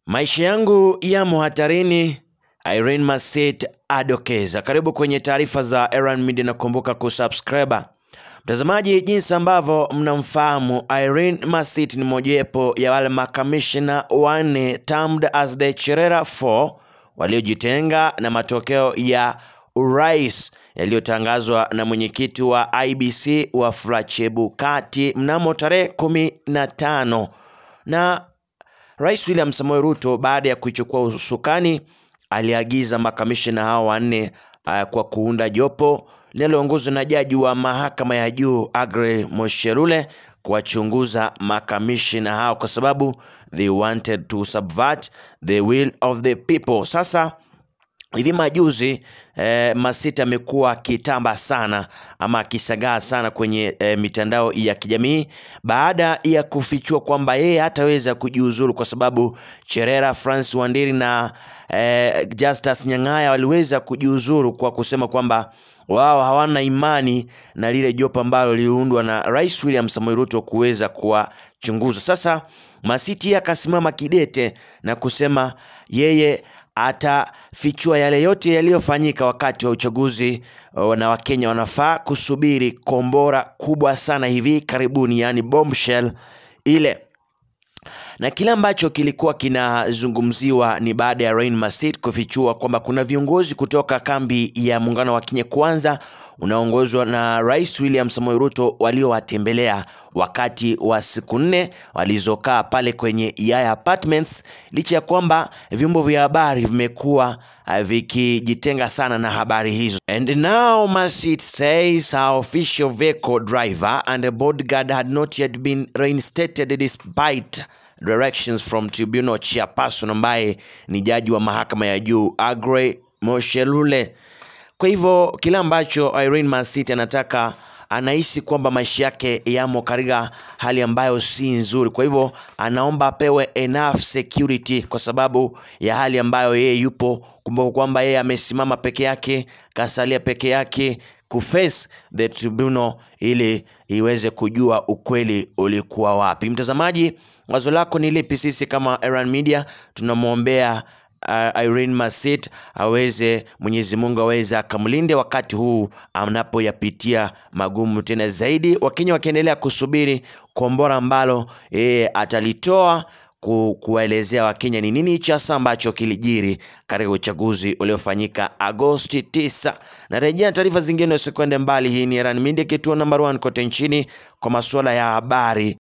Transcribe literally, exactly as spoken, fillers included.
Maisha yangu yamo hatarini, Irene Masit adokeza. Karibu kwenye taarifa za Irene Media na kumbuka kusubscribe. Mtazamaji, jinsi ambavyo mnamfahamu, Irene Masit ni mojawapo ya wale makamishna wanne termed as the Cherera four waliojitenga na matokeo ya urais yaliyotangazwa na mwenyekiti wa I E B C Wafula Chebukati mnamo tarehe kumi na tano. Na Rais William Samoei Ruto baada ya kuchukua usukani aliagiza makamishna hao wanne uh, kwa kuunda jopo linaloongozwa na jaji wa mahakama ya juu Aggrey Moshelule kuwachunguza makamishna hao kwa sababu they wanted to subvert the will of the people. Sasa hivi majuzi eh, Masit amekuwa kitamba sana ama kisagaa sana kwenye eh, mitandao ya kijamii baada ya kufichua kwamba yeye hataweza kujiuzuru kwa sababu Cherera, France Wandiri na eh, Justus Nyang'aya waliweza kujiuzuru kwa kusema kwamba wao hawana imani na lile jopo ambalo liliundwa na Rais William Samoei Ruto kuweza kuwachunguza. Sasa Masit akasimama kidete na kusema yeye atafichua yale yote yaliyofanyika wakati wa uchaguzi na Wakenya wanafaa kusubiri kombora kubwa sana hivi karibuni, yani bombshell ile. Na kila ambacho kilikuwa kinazungumziwa ni baada ya Irene Masit kufichua kwamba kuna viongozi kutoka kambi ya muungano wa Kenya Kwanza unaongozwa na Rais William Samoei Ruto waliowatembelea wakati wa siku nne walizokaa pale kwenye Yaya Apartments, licha ya kwamba vyombo vya habari vimekuwa vikijitenga sana na habari hizo. And now Masit says her official vehicle driver and a bodyguard had not yet been reinstated despite directions from tribunal chairperson ambaye ni jaji wa mahakama ya juu Aggrey Moshelule. Kwa hivyo kila ambacho Irene Masit anataka, anahisi kwamba maisha yake yamo katika hali ambayo si nzuri. Kwa hivyo anaomba apewe enough security kwa sababu ya hali ambayo yeye yupo. Kumbuka kwamba yeye amesimama peke yake, kasalia peke yake kuface the tribunal ili iweze kujua ukweli ulikuwa wapi. Mtazamaji, wazo lako ni lipi? Sisi kama Irene Media tunamuombea Uh, Irene Masit aweze, Mwenyezi Mungu aweze akamlinde wakati huu anapoyapitia magumu tena zaidi, Wakenya wakiendelea kusubiri kombora ambalo yeye atalitoa ku, kuwaelezea Wakenya ni nini cha ambacho kilijiri katika uchaguzi uliofanyika Agosti tisa. Na rejea taarifa zingine usikwende mbali. Hii ni Irene Media, kituo number one kote nchini kwa masuala ya habari.